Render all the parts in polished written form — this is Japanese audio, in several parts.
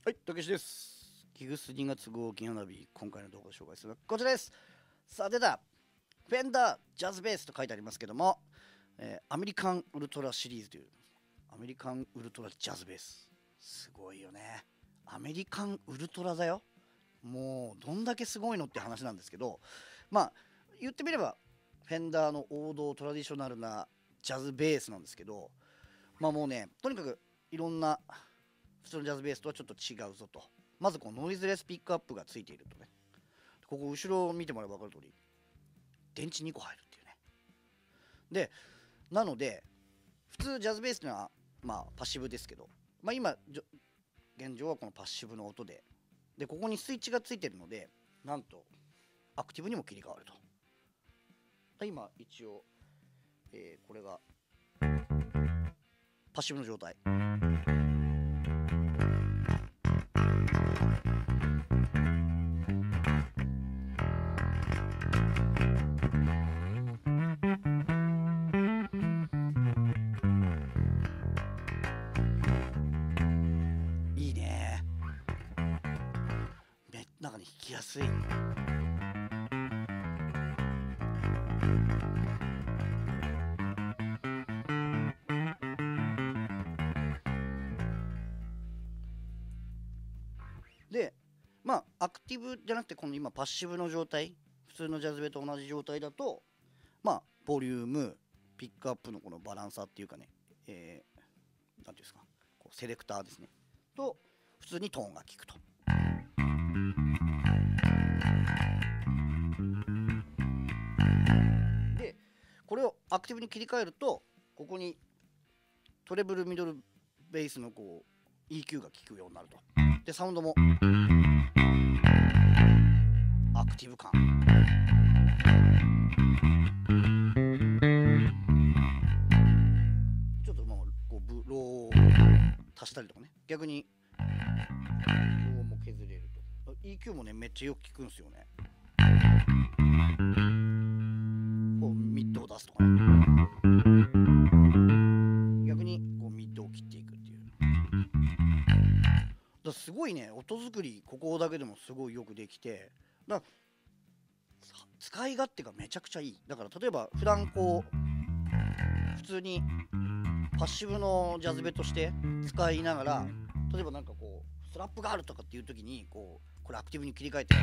はい、たけしです。キグス2月号金曜日、今回の動画を紹介するのはこちらです。さあ、出たフェンダージャズベースと書いてありますけども、アメリカンウルトラシリーズというアメリカンウルトラジャズベース。すごいよね。アメリカンウルトラだよ。もうどんだけすごいのって話なんですけど、まあ言ってみればフェンダーの王道トラディショナルなジャズベースなんですけど、まあもうね、とにかくいろんな普通のジャズベースとはちょっと違うぞと。まずこのノイズレスピックアップがついているとね。ここ後ろを見てもらえば分かる通り、電池2個入るっていうね。で、なので、普通ジャズベースっていうのは、パッシブですけど、今、現状はこのパッシブの音で、ここにスイッチがついてるので、なんと、アクティブにも切り替わると。今、一応、これが、パッシブの状態。いいね。中に弾きやすい。で、アクティブじゃなくて、この今パッシブの状態、普通のジャズベと同じ状態だと、ボリューム、ピックアップのこのバランサーっていうかね、なんていうんですか、こうセレクターですね。と、普通にトーンが効くと。で、これをアクティブに切り替えると、ここにトレブルミドルベースのこう EQ が効くようになると。で、サウンドもアクティブ感。ちょっとこうローを足したりとかね、逆にローも削れると。EQ もね、めっちゃよく効くんですよね。こうミッドを出すとかね、逆にこうミッドを切っていくっていう。すごいね、音作りここだけでもすごいよくできて、使い勝手がめちゃくちゃいい。だから例えば普段こう普通にパッシブのジャズベとして使いながら、例えばなんかこうスラップがあるとかっていう時にこれアクティブに切り替えて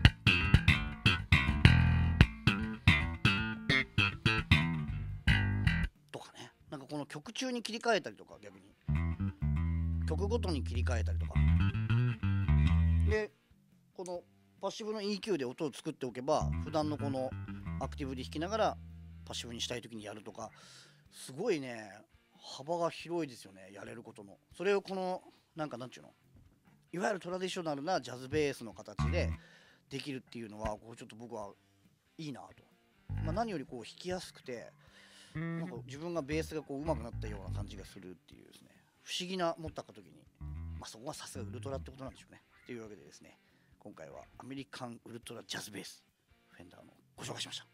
とかね、なんかこの曲中に切り替えたりとか、逆に曲ごとに切り替えたりとかで、このパッシブの EQ で音を作っておけば、普段のこのアクティブで弾きながらパッシブにしたい時にやるとか、すごいね、幅が広いですよね、やれることの。それをこのなんていうの、いわゆるトラディショナルなジャズベースの形でできるっていうのは、こうちょっと僕はいいなと。何よりこう弾きやすくて、なんか自分がベースがこう上手くなったような感じがするっていうですね、不思議な持った時に、そこがさすがウルトラってことなんでしょうね。というわけでですね、今回はアメリカンウルトラジャズベースフェンダーのご紹介しました。